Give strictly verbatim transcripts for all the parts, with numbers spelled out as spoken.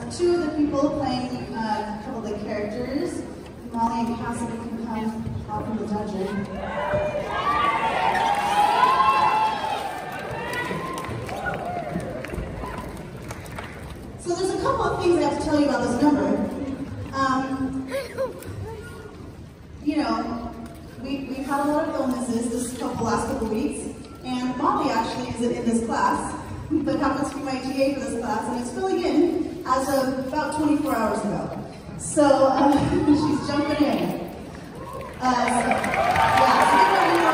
two of the people playing uh, a couple of the characters, Molly and Cassidy, can come out from the dungeon. So there's a couple of things I have to tell you about this number. Um, you know, we, we've had a lot of illnesses this couple, last couple weeks, and Molly actually isn't in this class, but happens to be my T A for this class, and it's filling in as of about twenty-four hours ago. So uh, she's jumping in. Uh, so, yeah, so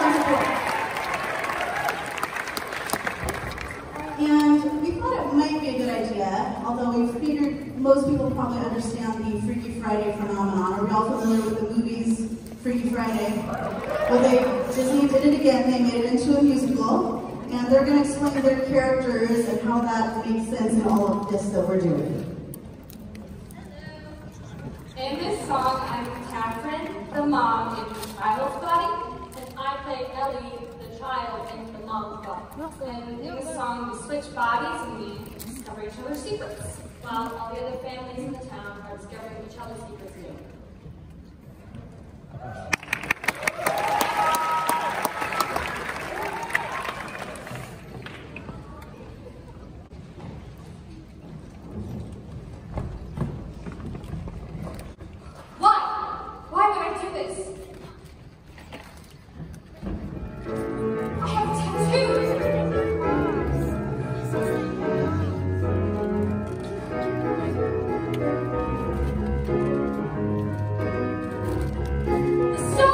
and we thought it might be a good idea, although we figured most people probably understand the Freaky Friday phenomenon. Are we all familiar with the movies Freaky Friday? Well, they, Disney did it again. They made it into a musical, and they're going to explain their characters and how that makes sense in all of this that we're doing. In this song, I'm Catherine, the mom in the child's body, and I play Ellie, the child in the mom's body. And in the song, we switch bodies and we discover each other's secrets, while all the other families in the town are discovering each other's secrets too. So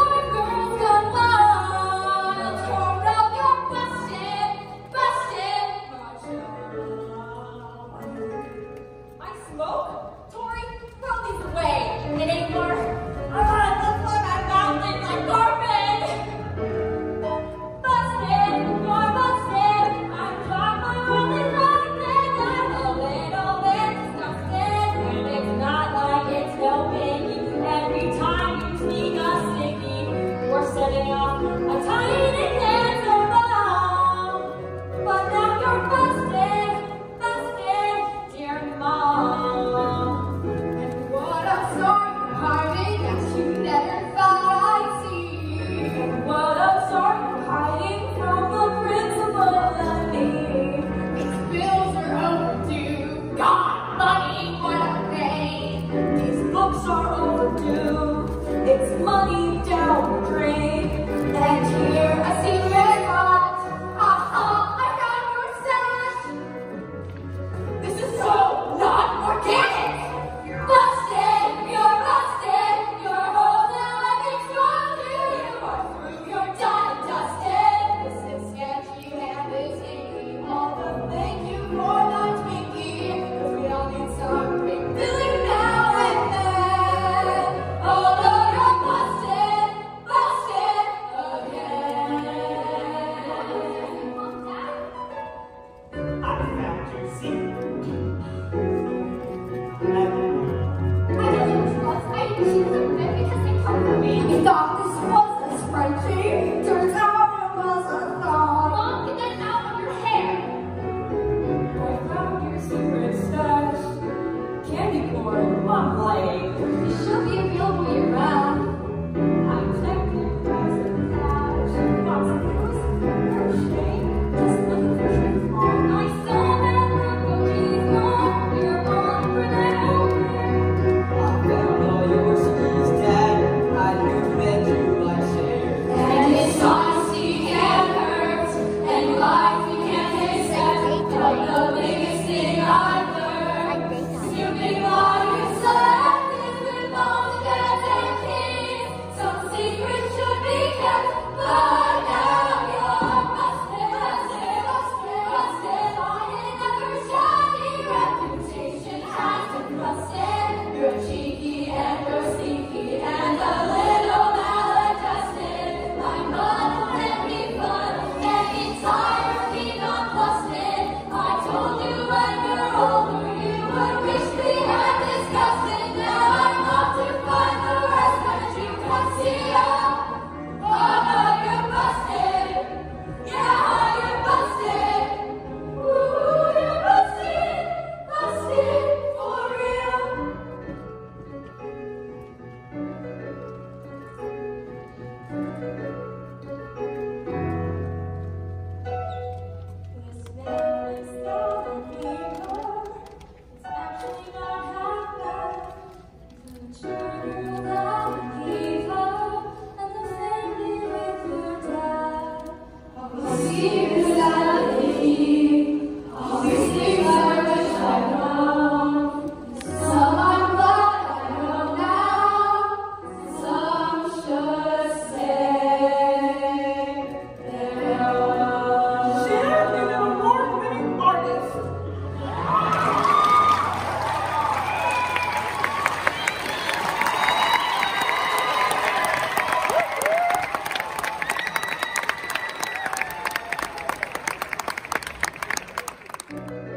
Thank you.